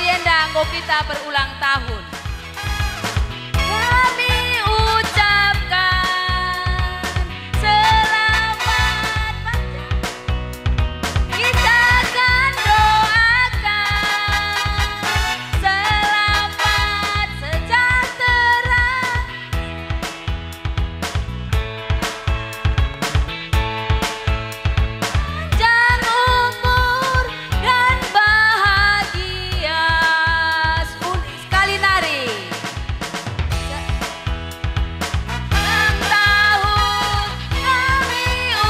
Yenda anggo kita berulang tahun. Kami ucapkan selamat panjang. Kita akan doakan selamat sejahtera. Panjang umur dan bahagia. Sekali nari. 6 tahun kami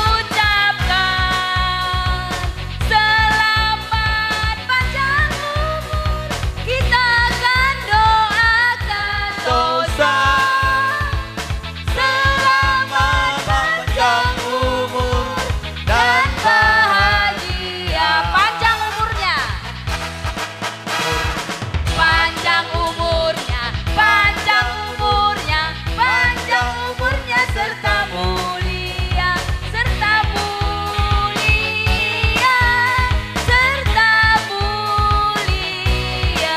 ucapkan selamat panjang umur. Kita akan doakan dosa. Selamat panjang umur dan bahagia. Panjang umurnya. Panjang umurnya, panjang umurnya, panjang umurnya serta mulia, serta mulia, serta mulia.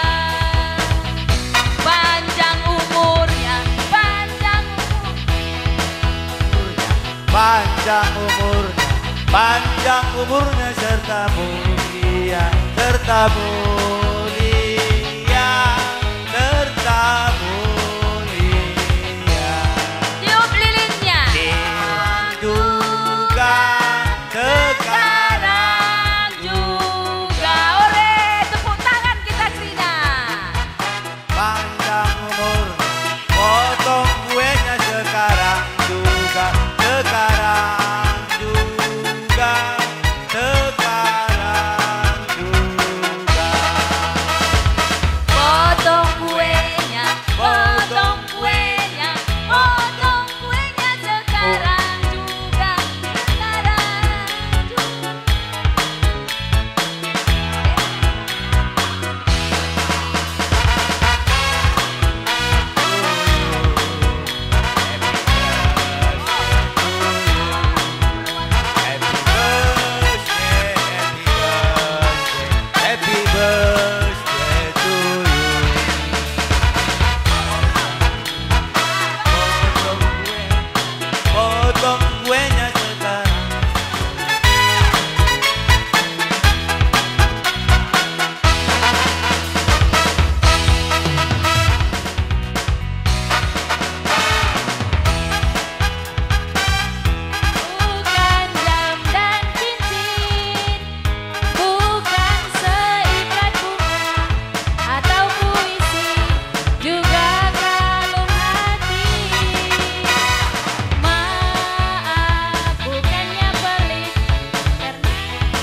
Panjang umurnya, panjang panjang umurnya serta mulia, serta mulia, serta mulia. tiup lilinnya. Juga sekarang Sekarang juga. Ore, tepuk tangan kita Krina. panjang umur, potong kuenya sekarang juga, sekarang juga, sekarang juga. Potong kuenya, potong kuenya, potong kuenya sekarang juga, sekarang juga. Happy birthday to you. Potong kuenya sekarang. Bukan jam dan cincin, bukan seikat bunga atau puisi, juga kalung hati. Maaf, bukannya pelit, karena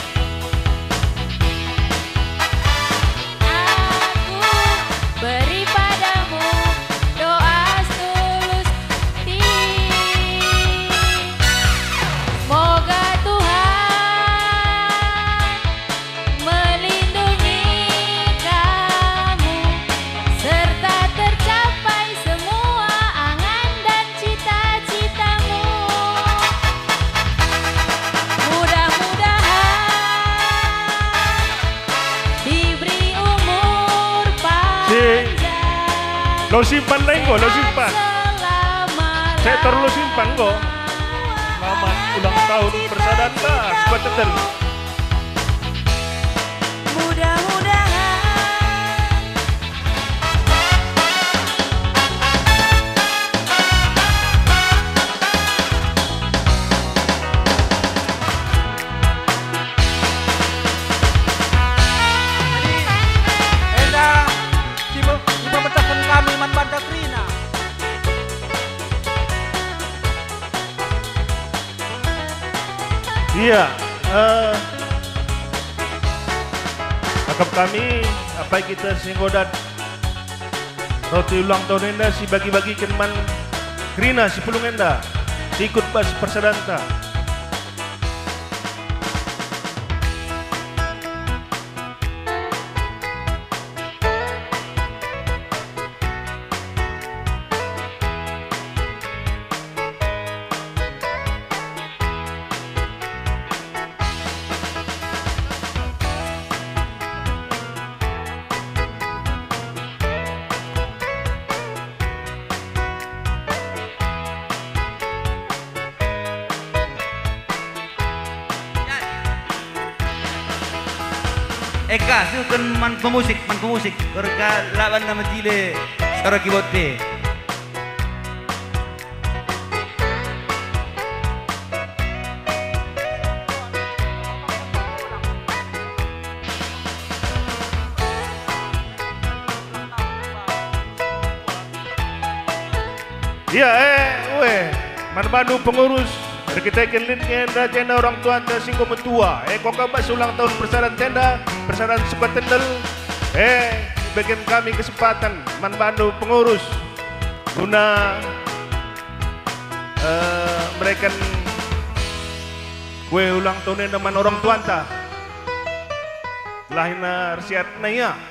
aku beri padamu doa setulus hati. Semoga Tuhan melindungi kamu serta tercapai semua angan dan cita-citamu. Mudah-mudahan diberi umur panjang. Lo simpan lain kok, lo simpan. Saya taruh lo simpan kok. Selamat ulang tahun Persadanta, Sepatetel. Mudah-mudahan Enda, coba pecahkan kami man banda Krina. Iya, akap kami apa kita singgodat roti ulang tahun enda si bagi-bagi kenman Krina si pulung enda ikut pas Persadanta. Eka sukan man pemusik Korka lawan nama jile Soroki bote. Ya man Bandung pengurus kita kelin tenda tenda orang tua anda singko metua kok kabas ulang tahun persaran tenda persaran suka tendel bagian kami kesempatan man Bandung pengurus guna mereka kue ulang tahun tenda man orang tua anda lahina resiat naya